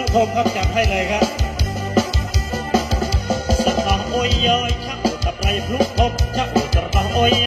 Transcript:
ทมครับจัดให้เลยครับสะตองโอยยอยชักตะไคร้พลุกทมชักตะตองโอย